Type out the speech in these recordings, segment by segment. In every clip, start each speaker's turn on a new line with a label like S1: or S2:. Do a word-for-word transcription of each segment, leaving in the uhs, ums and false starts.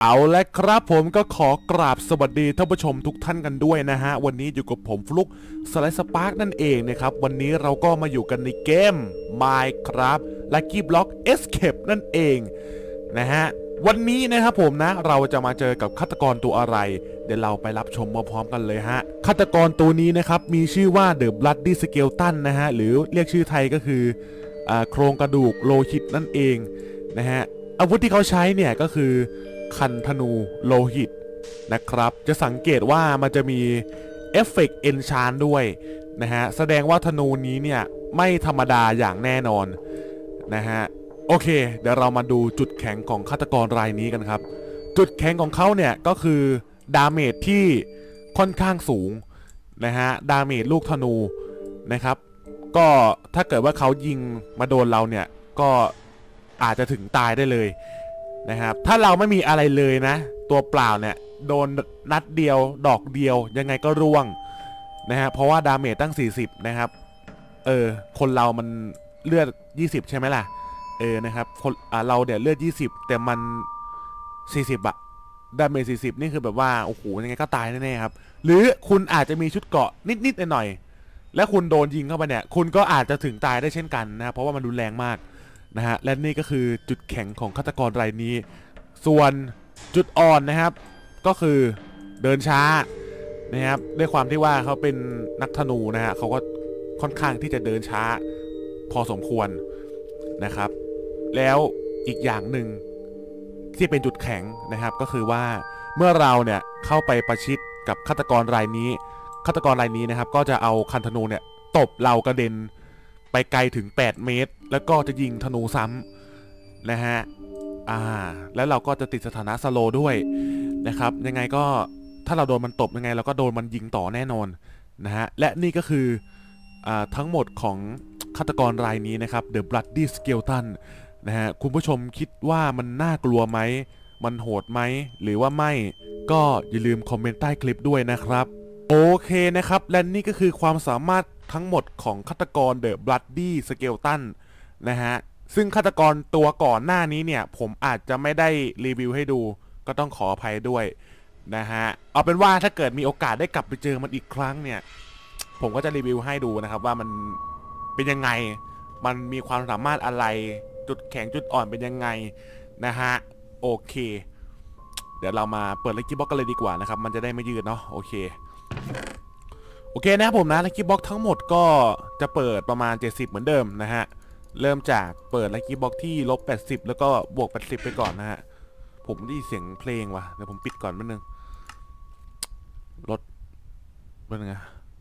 S1: เอาละครับผมก็ขอกราบสวัสดีท่านผู้ชมทุกท่านกันด้วยนะฮะวันนี้อยู่กับผมฟลุกสไลด์สปาร์กนั่นเองนะครับวันนี้เราก็มาอยู่กันในเกม Minecraft Lucky Block Escape นั่นเองนะฮะวันนี้นะครับผมนะเราจะมาเจอกับฆาตกรตัวอะไรเดี๋ยวเราไปรับชมพร้อมๆกันเลยฮะฆาตกรตัวนี้นะครับมีชื่อว่า The Bloody Skeleton นะฮะหรือเรียกชื่อไทยก็คือโครงกระดูกโลหิตนั่นเองนะฮะอาวุธที่เขาใช้เนี่ยก็คือคันธนูโลหิตนะครับจะสังเกตว่ามันจะมีเอฟเฟกต์เอนชานด้วยนะฮะแสดงว่าธนูนี้เนี่ยไม่ธรรมดาอย่างแน่นอนนะฮะโอเคเดี๋ยวเรามาดูจุดแข็งของฆาตกรรายนี้กันครับจุดแข็งของเขาเนี่ยก็คือดาเมจที่ค่อนข้างสูงนะฮะดาเมจลูกธนูนะครับก็ถ้าเกิดว่าเขายิงมาโดนเราเนี่ยก็อาจจะถึงตายได้เลยนะครับถ้าเราไม่มีอะไรเลยนะตัวเปล่าเนี่ยโดนนัดเดียวดอกเดียวยังไงก็ร่วงนะฮะเพราะว่าดาเมจตั้งสี่สิบนะครับเออคนเรามันเลือดยี่สิบใช่ไหมล่ะเออนะครับคนอ่าเราเนี่ยเลือดยี่สิบแต่มันสี่สิบอะดาเมจสี่สิบนี่คือแบบว่าโอ้โหยังไงก็ตายแน่ๆครับหรือคุณอาจจะมีชุดเกราะนิดๆหน่อยๆและคุณโดนยิงเข้าไปเนี่ยคุณก็อาจจะถึงตายได้เช่นกันนะเพราะว่ามันรุนแรงมากนะฮะและนี่ก็คือจุดแข็งของฆาตกรรายนี้ส่วนจุดอ่อนนะครับก็คือเดินช้านะครับด้วยความที่ว่าเขาเป็นนักธนูนะฮะเขาก็ค่อนข้างที่จะเดินช้าพอสมควรนะครับแล้วอีกอย่างหนึ่งที่เป็นจุดแข็งนะครับก็คือว่าเมื่อเราเนี่ยเข้าไปประชิดกับฆาตกรรายนี้ฆาตกรรายนี้นะครับก็จะเอาคันธนูเนี่ยตบเรากระเด็นไปไกลถึงแปดเมตรแล้วก็จะยิงธนูซ้ำนะฮะอ่าแล้วเราก็จะติดสถานะสโลด้วยนะครับยังไงก็ถ้าเราโดนมันตบยังไงเราก็โดนมันยิงต่อแน่นอนนะฮะและนี่ก็คืออ่าทั้งหมดของฆาตกรรายนี้นะครับ The Bloody Skeleton นะฮะคุณผู้ชมคิดว่ามันน่ากลัวไหมมันโหดไหมหรือว่าไม่ก็อย่าลืมคอมเมนต์ใต้คลิปด้วยนะครับโอเคนะครับและนี่ก็คือความสามารถทั้งหมดของฆาตกร The Bloody Skeleton นะฮะซึ่งฆาตกรตัวก่อนหน้านี้เนี่ยผมอาจจะไม่ได้รีวิวให้ดูก็ต้องขออภัยด้วยนะฮะเอาเป็นว่าถ้าเกิดมีโอกาสได้กลับไปเจอมันอีกครั้งเนี่ยผมก็จะรีวิวให้ดูนะครับว่ามันเป็นยังไงมันมีความสามารถอะไรจุดแข็งจุดอ่อนเป็นยังไงนะฮะโอเคเดี๋ยวเรามาเปิดลัคกี้บ็อกกันเลยดีกว่านะครับมันจะได้ไม่ยืดเนาะโอเคโอเคนะครับผมนะลัคกี้บ็อกทั้งหมดก็จะเปิดประมาณเจ็ดสิบเหมือนเดิมนะฮะเริ่มจากเปิดลัคกี้บ็อกที่ลบแปดสิบแล้วก็บวกแปดสิบไปก่อนนะฮะผมได้ยินเสียงเพลงว่ะเดี๋ยวผมปิดก่อนแป๊บนึงลดเป็นไง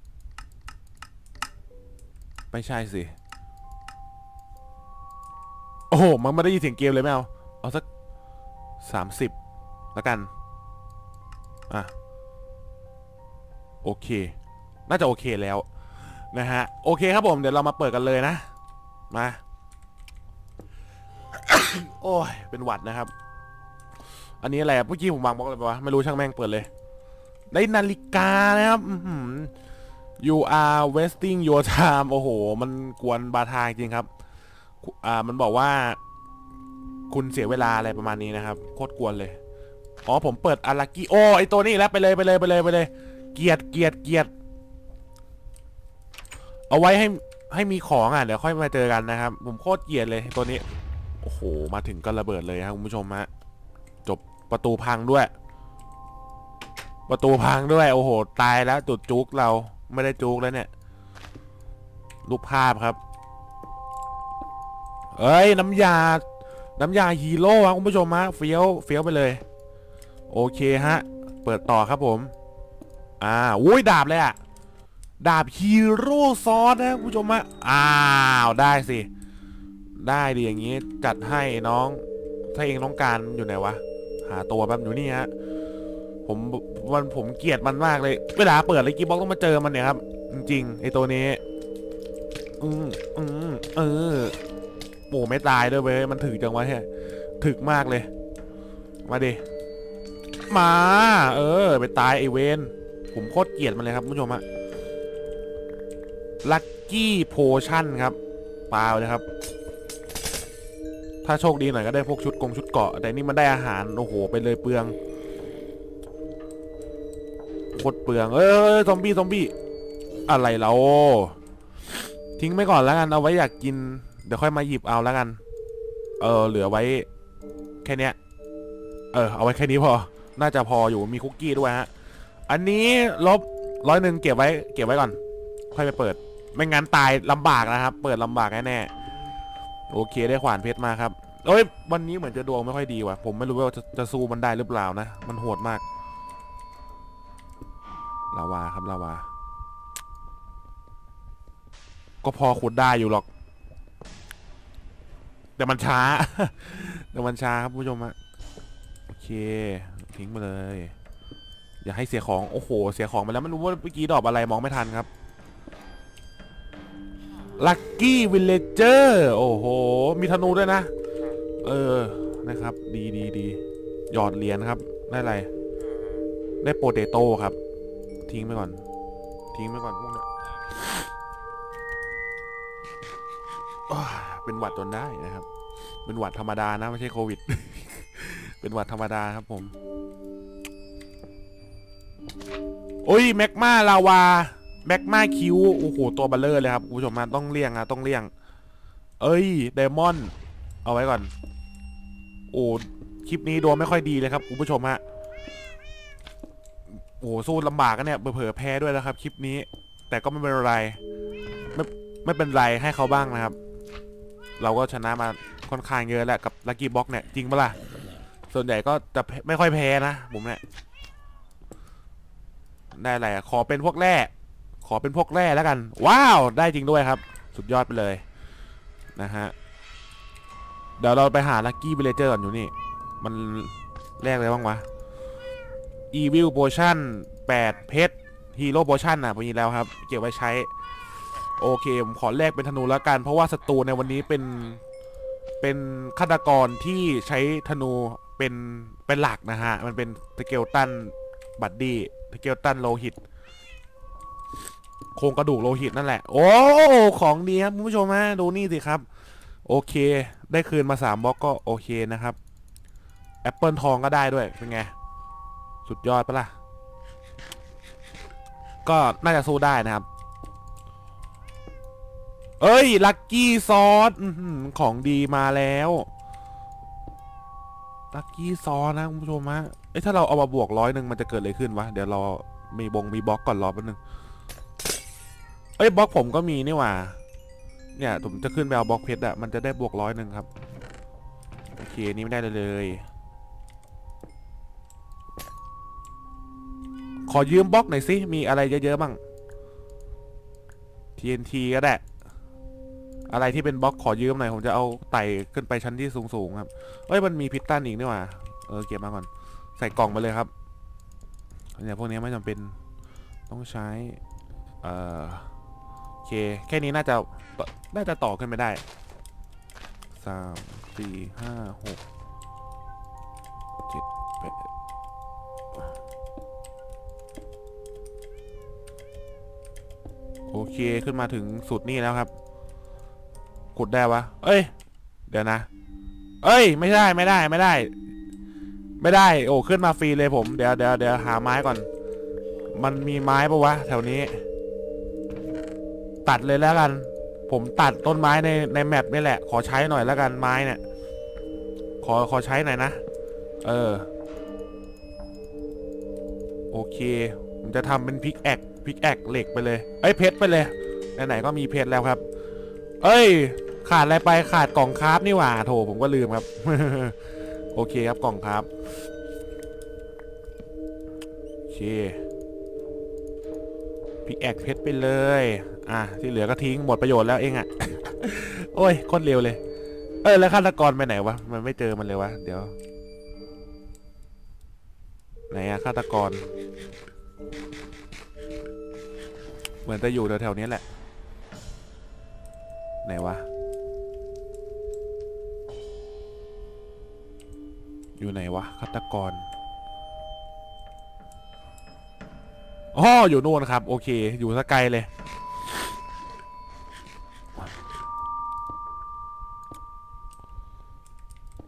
S1: ไม่ใช่สิโอ้โหมันไม่ได้ยินเสียงเกมเลยไม่เอาเอาสักสามสิบแล้วกันอ่ะโอเคน่าจะโอเคแล้วนะฮะโอเคครับผมเดี๋ยวเรามาเปิดกันเลยนะมา โอ้ยเป็นหวัดนะครับอันนี้อะไรเมื่อกี้ผมวางบล็อกอะไรไปวะไม่รู้ช่างแม่งเปิดเลยได้นาฬิกานะครับ you are wasting your time โอ้โหมันกวนบาทาจริงครับอ่ามันบอกว่าคุณเสียเวลาอะไรประมาณนี้นะครับโคตรกวนเลยอ๋อผมเปิดอารากิโอไอตัวนี้แล้วไปเลยไปเลยไปเลยไปเลยเกียดเกียดเกียดเอาไว้ให้ให้มีของอ่ะเดี๋ยวค่อยมาเจอกันนะครับผมโคตรเกียดเลยตัวนี้โอ้โหมาถึงก็ระเบิดเลยครับคุณผู้ชมฮะจบประตูพังด้วยประตูพังด้วยโอ้โหตายแล้วจุดจุกเราไม่ได้จุกแล้วเนี่ยรูปภาพครับเอ้ยน้ำยาน้ำยาฮีโร่ครับคุณผู้ชมฮะเฟี้ยวเฟี้ยวไปเลยโอเคฮะเปิดต่อครับผมอ่าอุ้ยดาบเลยอะดาบฮีโร่ซอสนะคุณผู้ชมฮะอ้าวได้สิได้ดิอย่างงี้จัดให้น้องถ้าเองต้องการอยู่ไหนวะหาตัวแป๊บอยู่นี่ฮะผมมันผมเกลียดมันมากเลยเวลาเปิดเลยกีบ็อกต้องมาเจอมันเนี่ยครับจริงๆไอตัวนี้อืมอืมเออโอ้ไม่ตายด้วยเว้ยมันถึกจังวะเนี่ยถึกมากเลยมาดิมาเออไปตายไอเวนผมโคตรเกลียดมันเลยครับผู้ชมฮะลัคกี้โพชั่นครับเปล่าเลยครับถ้าโชคดีหน่อยก็ได้พวกชุดกงชุดเกาะแต่นี่มันได้อาหารโอ้โหไปเลยเปลืองโคตรเปลืองเอ้ยซอมบี้ซอมบี้อะไรเราทิ้งไปก่อนแล้วกันเอาไว้อยากกินเดี๋ยวค่อยมาหยิบเอาแล้วกันเออเหลือไว้แค่เนี้ยเออเอาไว้แค่นี้พอน่าจะพออยู่มีคุกกี้ด้วยฮะอันนี้ลบร้อยหนึ่งเก็บไว้เก็บไว้ก่อนค่อยไปเปิดไม่งั้นตายลำบากนะครับเปิดลำบากแน่ๆโอเคได้ขวานเพชรมาครับเอ้ยวันนี้เหมือนจะดวงไม่ค่อยดีว่ะผมไม่รู้ว่าจะจะสู้มันได้หรือเปล่านะมันโหดมากลาวาครับลาวาก็พอขุดได้อยู่หรอกแต่มันช้า แต่มันช้าครับผู้ชมฮะโอเคทิ้งมาเลยอย่าให้เสียของโอ้โหเสียของไปแล้วไม่รู้ว่าเมื่อกี้ดอกอะไรมองไม่ทันครับลัคกี้วิลเลเจอร์โอ้โหมีธนูด้วยนะเออนะครับดีดีดีหยอดเหรียญครับได้อะไรได้โปเตโต้ครับทิ้งไปก่อนทิ้งไปก่อนพวกเนี้ยเป็นหวัดจนได้นะครับเป็นหวัดธรรมดานะไม่ใช่โควิด เป็นหวัดธรรมดาครับผมโอ้ยแมกมาลาวาแมกมาคิวโอ้โหตัวบัลเลอร์เลยครับคุณผู้ชมมาต้องเลี่ยงนะต้องเลี่ยงเอ้ยไดมอนด์เอาไว้ก่อนโอ้คลิปนี้ดวงไม่ค่อยดีเลยครับคุณผู้ชมฮะโอ้สู้ลำบากกันเนี่ยเผลอแพ้ด้วยนะครับคลิปนี้แต่ก็ไม่เป็นไรไม่ไม่เป็นไรให้เขาบ้างนะครับเราก็ชนะมาค่อนข้างเยอะแหละกับลัคกี้บ็อกเนี่ยจริงปะล่ะส่วนใหญ่ก็จะไม่ค่อยแพ้นะผมเนี่ยได้อะไรขอเป็นพวกแร่ขอเป็นพวกแร่แล้วกันว้าวได้จริงด้วยครับสุดยอดไปเลยนะฮะเดี๋ยวเราไปหาลัคกี้วิลเลเจอร์ก่อนอยู่นี่มันแรกเลยบ้างวะอีวิลโพชั่นแปดเพชรฮีโร่โพชั่นอ่ะมีแล้วครับเก็บไว้ใช้โอเคผมขอแลกเป็นธนูแล้วกันเพราะว่าศัตรูในวันนี้เป็นเป็นฆาตกรที่ใช้ธนูเป็นเป็นหลักนะฮะมันเป็นสเกลตันบัดดี้สเกลตันโลหิตโครงกระดูกโลหิตนั่นแหละโอ้ของดีครับคุณผู้ชมฮะดูนี่สิครับโอเคได้คืนมาสามบล็อกก็โอเคนะครับแอปเปิลทองก็ได้ด้วยเป็นไงสุดยอดปะล่ะก็น่าจะสู้ได้นะครับเอ้ยลัคกี้ซอสของดีมาแล้วลัคกี้ซอสนะคุณผู้ชมฮะเอ้ยถ้าเราเอามาบวกร้อยหนึ่งมันจะเกิดอะไรขึ้นวะเดี๋ยวเรามีบงมีบล็อกก่อนรอแป๊บนึงเอ้ยบล็อกผมก็มีนี่หว่าเนี่ยผมจะขึ้นไปเอาบล็อกเพชรอะมันจะได้บวกร้อยหนึ่งครับโอเคนี่ไม่ได้เลยเลยขอยืมบล็อกหน่อยสิมีอะไรเยอะๆบ้าง ที เอ็น ที ก็ได้อะไรที่เป็นบล็อกขอยืมหน่อยผมจะเอาไต่ขึ้นไปชั้นที่สูงๆครับเอ้ยมันมีพิตตันอีกนี่หว่าเออเก็บมาก่อนใส่กล่องไปเลยครับเนี่ยพวกนี้ไม่จำเป็นต้องใช้เอ่อโอเคแค่นี้น่าจะน่าจะต่อขึ้นไปได้สามสี่ห้าหกเจ็ดแปดโอเคขึ้นมาถึงสุดนี่แล้วครับขุดได้วะเอ้ยเดี๋ยวนะเอ้ยไม่ได้ไม่ได้ไม่ได้ไม่ได้โอ้ขึ้นมาฟรีเลยผมเดี๋ยวเดี๋ยวเดี๋ยวหาไม้ก่อนมันมีไม้ปะวะแถวนี้ตัดเลยแล้วกันผมตัดต้นไม้ในในแมปนี่แหละขอใช้หน่อยแล้วกันไม้เนี่ยขอขอใช้หน่อยนะเออโอเคผมจะทำเป็นพิกแอกพิกแอกเหล็กไปเลยเอ้ยเพชรไปเลยไหนๆก็มีเพชรแล้วครับเอ้ยขาดอะไรไปขาดกล่องคราฟนี่หว่าโถผมก็ลืมครับ โอเคครับกล่องคราฟโอเคพิกแอกเพชรไปเลยอ่ะที่เหลือก็ทิ้งหมดประโยชน์แล้วเองอ่ะ โอ้ยโคตรเร็วเลยเออแล้วฆาตกรไปไหนวะมันไม่เจอมันเลยวะเดี๋ยวไหนอะฆาตกรเหมือนจะอยู่แถวๆนี้แหละไหนวะอยู่ไหนวะฆาตกรอ๋ออยู่นู่นครับโอเคอยู่สักไกลเลย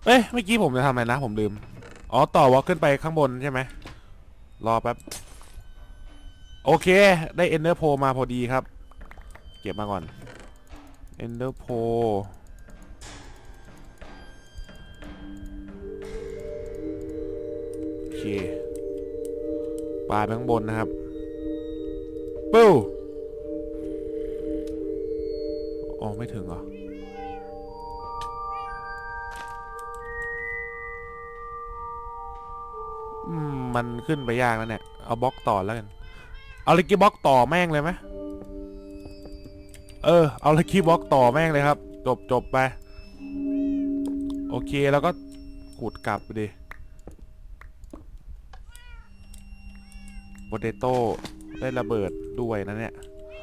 S1: เอ้ยเมื่อกี้ผมจะทำอะไรนะผมลืมอ๋อต่อวอลขึ้นไปข้างบนใช่ไหมรอแป๊บโอเคได้เอนเดอร์โพมาพอดีครับเก็บมาก่อนเอนเดอร์โพโอเคปลายไปข้างบนนะครับปู้อ๋อไม่ถึงเหรออืมมันขึ้นไปยากแล้วเนี่ยเอาบล็อกต่อแล้วกันเอาลักกี้บล็อกต่อแม่งเลยไหมเออเอาลักกี้บล็อกต่อแม่งเลยครับจบจบไปโอเคแล้วก็ขุดกลับไปดิโปเตโต้ได้ระเบิดด้วยนะเนี่ย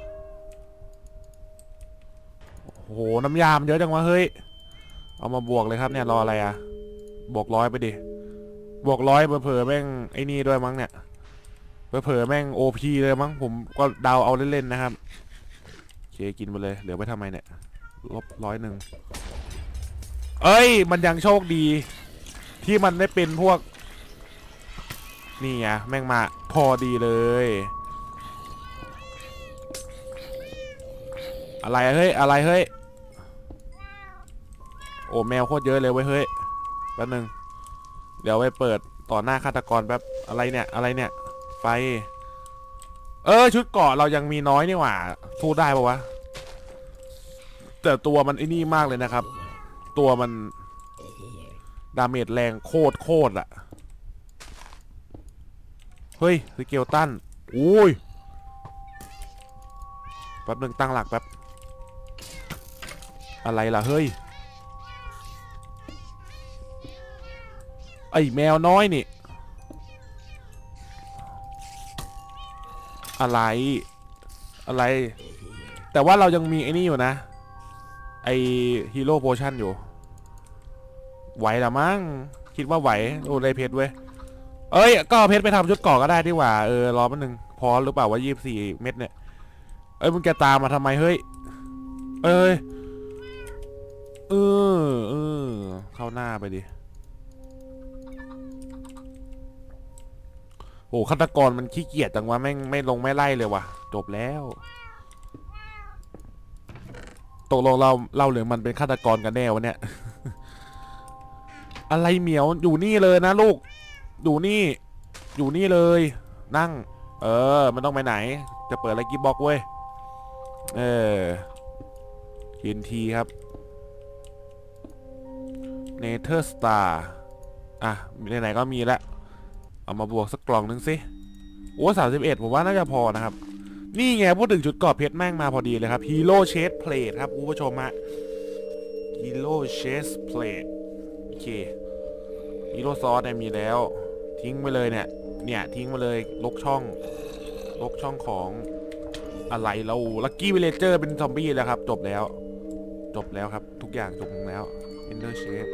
S1: โอ้โหน้ำยามเยอะจังวะเฮ้ยเอามาบวกเลยครับเนี่ยรออะไรอะบวกร้อยไปดิบวกร้อยเผลอๆแม่งไอ้นี่ด้วยมั้งเนี่ยเผลอๆแม่งโอพีเลยมั้งผมก็เดาเอาเล่นๆนะครับโอเคกินไปเลยเหลือไปทำไมเนี่ยลบร้อยหนึ่งเอ้ยมันยังโชคดีที่มันได้เป็นพวกนี่ไงแม่งมาพอดีเลยอะไรเฮ้ยอะไรเฮ้ยโอ้แมวโคตรเยอะเลยเว้ยเฮ้ยแป๊บนึงเดี๋ยวไปเปิดต่อหน้าฆาตกรแป๊บอะไรเนี่ยอะไรเนี่ยไฟเออชุดเกราะเรายังมีน้อยนี่หว่าสู้ได้ปะวะแต่ตัวมันไอ้นี่มากเลยนะครับตัวมันดาเมจแรงโคตรโคตรอะเฮ้ยสเกลตันอุ้ยแป๊บนึงตั้งหลักแป๊บอะไรล่ะเฮ้ยไอแมวน้อยนี่อะไรอะไรแต่ว่าเรายังมีไอ้นี่อยู่นะไอฮีโร่โพชั่นอยู่ไหวหรือมั้งคิดว่าไหวโอ้ได้เพชรเว้ยเอ้ยก็เพชรไปทำชุดเกราะก็ได้ดีกว่าเออรอแป๊บนึงพอหรือเปล่าว่ายี่สิบสี่เม็ดเนี่ยเอ้ยมึงแกตามมาทำไมเฮ้ยเอ้ยเออเออเข้าหน้าไปดิโอ้ฆาตกรมันขี้เกียจจังวะแม่งไม่ลงไม่ไล่เลยว่ะจบแล้วตกลงเราเราหรือมันเป็นฆาตกรกันแน่วะเนี่ย อะไรเหมียวอยู่นี่เลยนะลูกอยู่นี่อยู่นี่เลยนั่งเออมันต้องไปไหนจะเปิดอะไรกิ๊บบ็อกเว้ยเออทีนทีครับเนเธอร์สตาร์อ่ะไหนๆก็มีแล้วเอามาบวกสักกล่องนึงสิโอ้สามสิบเอ็ดผมว่าน่าจะพอนะครับนี่ไงพูดถึงชุดกรอบเพชรแม่งมาพอดีเลยครับฮีโร่เชสเพลทครับคุณผู้ชมฮะฮีโร่เชสเพลทโอเคฮีโร่ซอสเนี่ยมีแล้วทิ้งไปเลยเนี่ยเนี่ยทิ้งมาเลยลกช่องลกช่องของอะไรเราลัคกี้วิลเลเจอร์เป็นซอมบี้แล้วครับจบแล้วจบแล้วครับทุกอย่างจบลงแล้วเอนเดอร์เชส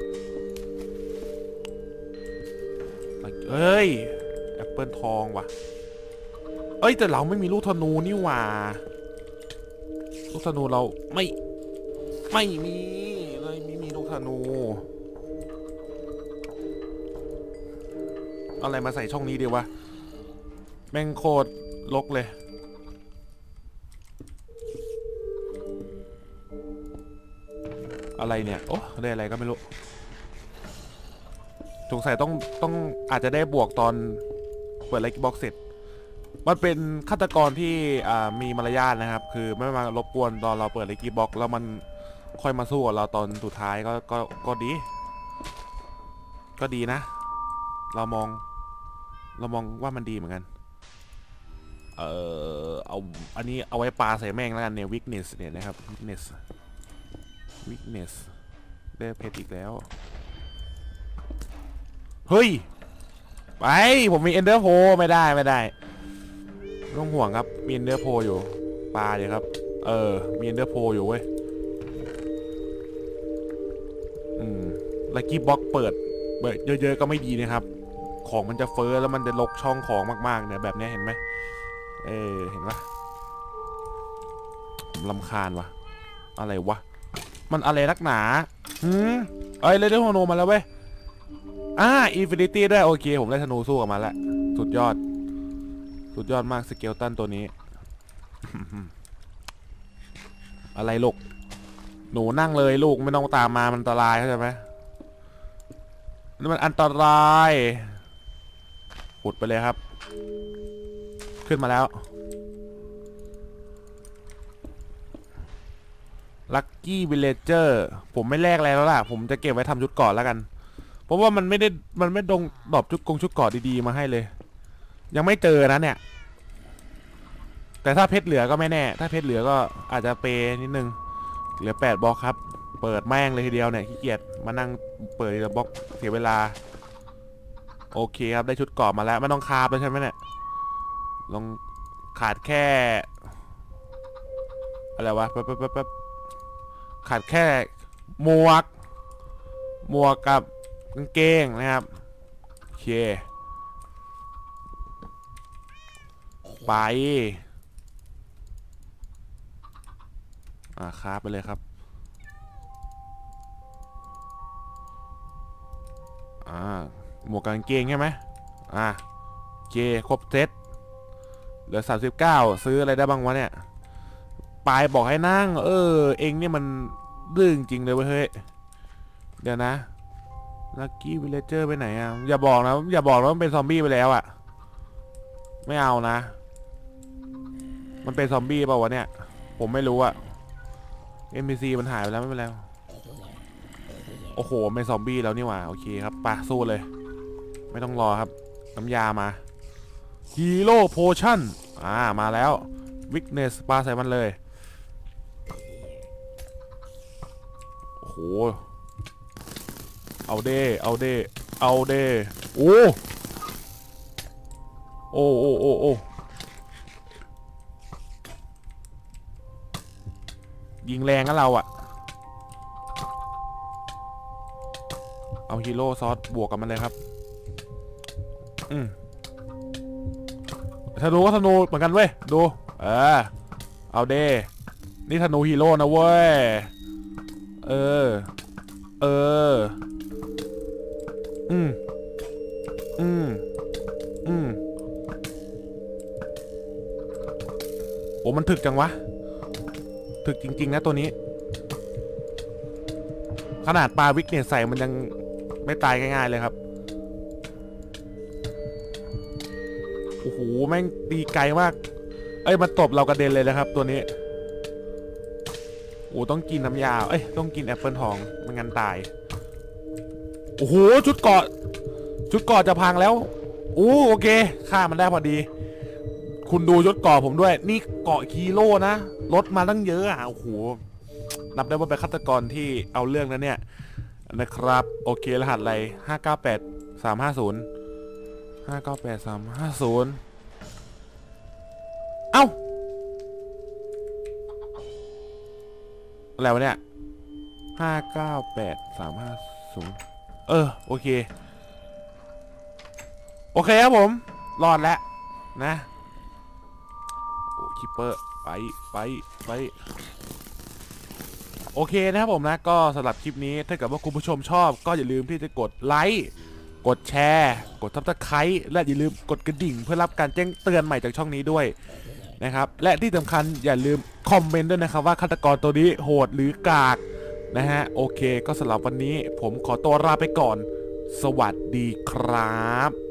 S1: เอ้ยแอปเปิลทองว่ะเอ้ยแต่เราไม่มีลูกธนูนี่หว่าลูกธนูเราไม่ไม่มีเลยไม่มีลูกธนูอะไรมาใส่ช่องนี้ดีวะแม่งโคตรลกเลยอะไรเนี่ยโอ้ได้อะไรก็ไม่รู้สงสัยต้องต้องอาจจะได้บวกตอนเปิดไลค์บ็อกเสร็จมันเป็นฆาตกรที่มีมารยาทนะครับคือไม่มารบกวนตอนเราเปิดไลค์บ็อกแล้วมันค่อยมาสู้กับเราตอนสุดท้ายก็ก็ก็ดีก็ดีนะเรามองเรามองว่ามันดีเหมือนกันเออเอาอันนี้เอาไว้ปาใส่แม่งแล้วกันเนี่ย weakness เนี่ยนะครับ weakness weakness ได้เพชรอีกแล้วเฮ้ยไปผมมี Ender Pearl ไม่ได้ไม่ได้ไม่ต้องห่วงครับมี Ender Pearl อยู่ปลาเลยครับเออมี Ender Pearl อยู่เว้ยอืมลัคกี้บ็อกเปิดเปิดเยอะๆก็ไม่ดีนะครับของมันจะเฟ้อแล้วมันจะลกช่องของมากๆเนี่ยแบบนี้เห็นไหมเออเห็นปะผมรำคาญวะอะไรวะมันอะไรนักหนาหืมเอ้ยเลยได้โฮโนมาแล้วเว้ยอ่าอินฟินิตี้ด้วยโอเคผมได้ธนูสู้กับมันแล้วสุดยอดสุดยอดมากสเกลตันตัวนี้ อะไรลูกหนูนั่งเลยลูกไม่ต้องตามมามันอันตรายเข้าใจไหมนี่มันอันตรายขุดไปเลยครับขึ้นมาแล้วลัคกี้วิลเลเจอร์ผมไม่แลกอะไรแล้วล่ะผมจะเก็บไว้ทำชุดเกราะแล้วกันเพราะว่ามันไม่ได้มันไม่ดงดรอปชุดกงชุดเกราะดีๆมาให้เลยยังไม่เจอนะเนี่ยแต่ถ้าเพชรเหลือก็ไม่แน่ถ้าเพชรเหลือก็อาจจะเปนิดนึงเหลือแปดบล็อกครับเปิดแม่งเลยทีเดียวเนี่ยขี้เกียจมานั่งเปิดทีละบล็อกเสียเวลาโอเคครับได้ชุดเกราะมาแล้วไม่ต้องคาบแล้วใช่ไหมเนี่ยลองขาดแค่อะไรวะแป๊บแป๊บแป๊บขาดแค่หมวกหมวกกับกางเกงนะครับโอเคไปอ่าคาบไปเลยครับอ่าหมวกกางเกงใช่ไหมอ่าโอเคครบเซตเหลือสามสิบเก้าซื้ออะไรได้บ้างวะเนี่ยปายบอกให้นั่งเออเองเนี่ยมันดื้อจริงเลยเว้ยเฮ้ยเดี๋ยวนะลัคกี้วิลเลเจอร์ไปไหนอ่ะอย่าบอกนะอย่าบอกว่ามันเป็นซอมบี้ไปแล้วอ่ะไม่เอานะมันเป็นซอมบี้เปล่าวะเนี่ยผมไม่รู้อ่ะ เอ็น พี ซี มันหายไปแล้วไม่เป็นไรโอ้โหเป็นซอมบี้แล้วนี่หว่าโอเคครับปะสู้เลยไม่ต้องรอครับน้ำยามาฮีโร่โพชั่นอ่ามาแล้ววิกเนสปาใส่มันเลยโอ้โหเอาเด้เอาเด้เอาเด้โอ้โอ้โอ้โอ้โอ้ยิงแรงนะเราอะเอาฮีโร่ซอสบวกกับมันเลยครับอืมธนูก็ธนูเหมือนกันเว้ยดูเออเอาเด้นี่ธนูฮีโร่นะเว้ยเออเอออืมอืมอืมโอ้มันถึกจังวะถึกจริงๆนะตัวนี้ขนาดปลาวิกเนี่ยใส่มันยังไม่ตายง่ายๆเลยครับโอ้โหแม่งตีไกลมากเอ้ยมันตบเรากระเด็นเลยนะครับตัวนี้โอ้ต้องกินน้ำยาเอ้ยต้องกินแอปเปิลทองไม่งั้นตายโอ้โหชุดเกาะชุดเกาะจะพังแล้วโอ้โอเคฆ่ามันได้พอดีคุณดูชุดเกาะผมด้วยนี่เกาะคีโร่นะรถมาตั้งเยอะอ่ะโอ้โหนับได้ว่าเป็นฆาตกรที่เอาเรื่องนั้นเนี่ยนะครับโอเครหัสอะไรห้าเก้าแปดสามห้าศูนย์ห้าเก้าแปดสามห้าศูนย์เอ้าอะไรวะเนี่ยห้าเก้าแปดสามห้าศูนย์เออโอเคโอเคครับผมรอดแล้วนะโอ้คิปเปอร์ไปไปไปโอเคนะครับผมนะก็สำหรับคลิปนี้ถ้าเกิดว่าคุณผู้ชมชอบก็อย่าลืมที่จะกดไลค์กดแชร์กดซับสไครต์และอย่าลืมกดกระดิ่งเพื่อรับการแจ้งเตือนใหม่จากช่องนี้ด้วยนะครับและที่สำคัญอย่าลืมคอมเมนต์ด้วยนะครับว่าฆาตกรตัวนี้โหดหรือกากนะฮะโอเคก็สำหรับวันนี้ผมขอตัวลาไปก่อนสวัสดีครับ